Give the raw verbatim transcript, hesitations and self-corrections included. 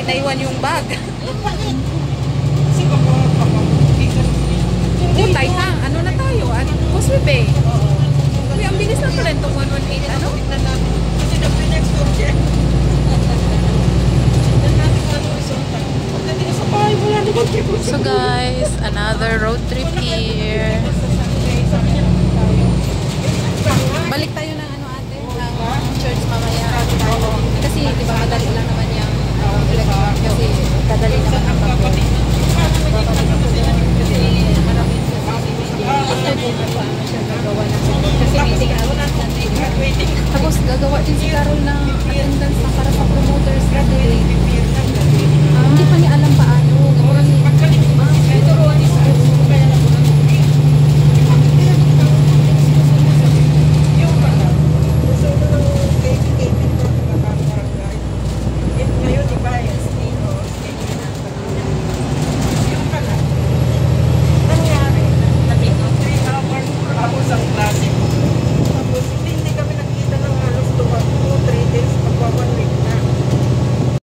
naiwan yung bag. Utay ha, ano na tayo? Ano? Causeway Bay. Uy, ang bilis na pala itong one one eight, ano? Kasi na-pinextore siya. So guys, another road trip here. Balik tayo ng ano ate, ng church mamaya. Kasi di ba madali lang naman yung uh, election. Kasi kadali naman ang pagkakas. Kasi maraming sa yesterday na pa ano siya gagawa ng kasi meeting ako natin. Tapos gagawa din si Carol ng attendance na para sa promoters graduate. Uh, hindi pa niya alam paano. Gawin niya.